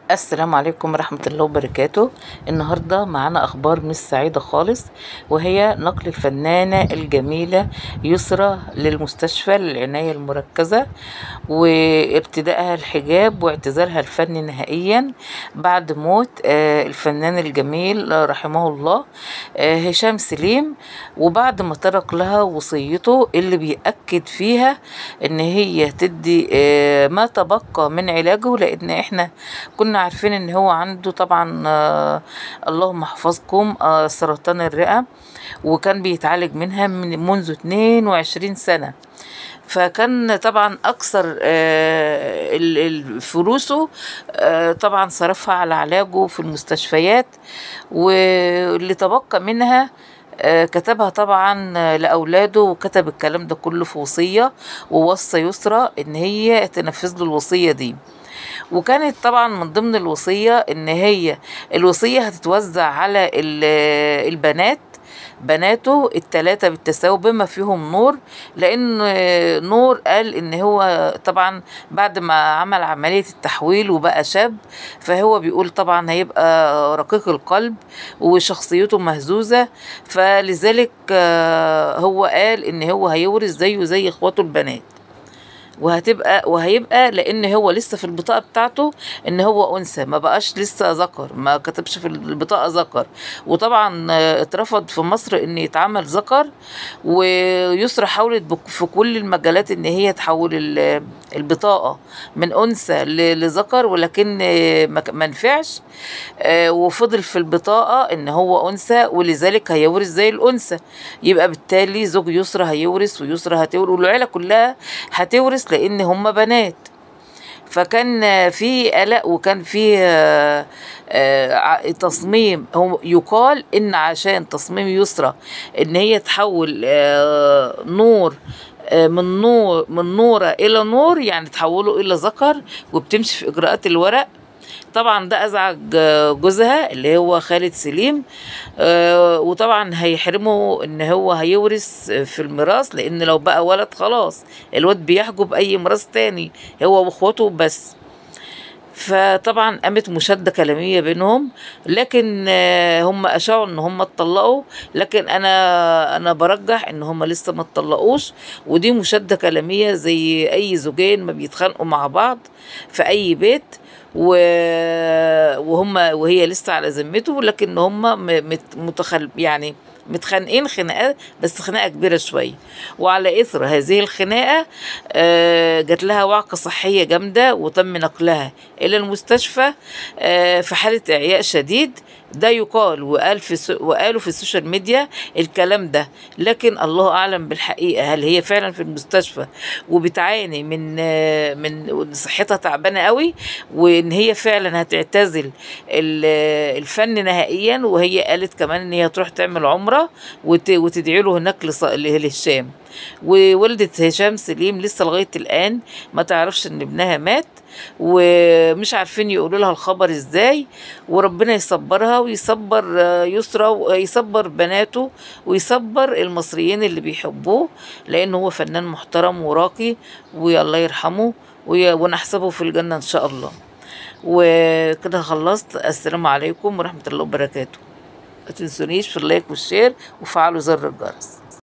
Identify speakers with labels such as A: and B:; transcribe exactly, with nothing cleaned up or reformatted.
A: السلام عليكم ورحمة الله وبركاته. النهاردة معانا أخبار مش سعيدة خالص، وهي نقل الفنانة الجميلة يسرى للمستشفى للعناية المركزة، وارتدائها الحجاب واعتزالها الفني نهائيا بعد موت الفنان الجميل رحمه الله هشام سليم، وبعد ما ترك لها وصيته اللي بيأكد فيها ان هي تدي ما تبقى من علاجه، لان احنا كنا عارفين ان هو عنده طبعا آه اللهم احفظكم آه سرطان الرئة، وكان بيتعالج منها من منذ اتنين وعشرين سنة. فكان طبعا اكثر آه فلوسه آه طبعا صرفها على علاجه في المستشفيات، واللي تبقى منها آه كتبها طبعا لأولاده، وكتب الكلام ده كله في وصية، ووصى يسرى ان هي تنفذ له الوصية دي. وكانت طبعا من ضمن الوصية ان هي الوصية هتتوزع على البنات بناته التلاتة بالتساوي بما فيهم نور، لان نور قال ان هو طبعا بعد ما عمل عملية التحويل وبقى شاب، فهو بيقول طبعا هيبقى رقيق القلب وشخصيته مهزوزة، فلذلك هو قال ان هو هيورث زيه زي اخواته البنات، وهتبقى وهيبقى لان هو لسه في البطاقه بتاعته ان هو انثى، ما بقاش لسه ذكر، ما كتبش في البطاقه ذكر. وطبعا اترفض في مصر ان يتعمل ذكر، ويسرى حاولت في كل المجالات ان هي تحول البطاقه من انثى لذكر، ولكن ما نفعش، وفضل في البطاقه ان هو انثى، ولذلك هيورث زي الانثى. يبقى بالتالي زوج يسرى هيورث، ويسرى هتورث، والعيله كلها هتورث لان هم بنات. فكان في قلق، وكان في تصميم، هو يقال ان عشان تصميم يسرى ان هي تحول نور من نور من نورة الى نور، يعني تحوله الى ذكر، وبتمشي في اجراءات الورق. طبعا ده ازعج جوزها اللي هو خالد سليم، آه وطبعا هيحرمه ان هو هيورث في الميراث، لان لو بقى ولد خلاص الواد بيحجب اي ميراث تاني هو واخواته بس. فطبعا قامت مشادة كلامية بينهم، لكن آه هم اشاعوا ان هم اتطلقوا، لكن انا انا برجح ان هم لسه ما اتطلقوش، ودي مشادة كلامية زي اي زوجين ما بيتخانقوا مع بعض في اي بيت، وهم وهي لسه على ذمته، لكن هم متخل يعني متخانقين خناقات، بس خناقه كبيره شويه. وعلى اثر هذه الخناقه جات لها وعكه صحيه جامده، وتم نقلها الى المستشفى في حاله اعياء شديد. ده يقال وقال في وقالوا في السوشيال ميديا الكلام ده، لكن الله اعلم بالحقيقه هل هي فعلا في المستشفى وبتعاني من من صحتها تعبانه قوي، وان هي فعلا هتعتزل الفن نهائيا. وهي قالت كمان ان هي تروح تعمل عمره وتدعي له هناك لهشام. وولدة هشام سليم لسه لغايه الان ما تعرفش ان ابنها مات، ومش عارفين يقولوا لها الخبر ازاي. وربنا يصبرها ويصبر يسرى ويصبر بناته ويصبر المصريين اللي بيحبوه، لانه هو فنان محترم وراقي، والله يرحمه ونحسبه في الجنة ان شاء الله. وكده خلصت. السلام عليكم ورحمة الله وبركاته. ما تنسونيش في اللايك والشير، وفعلوا زر الجرس.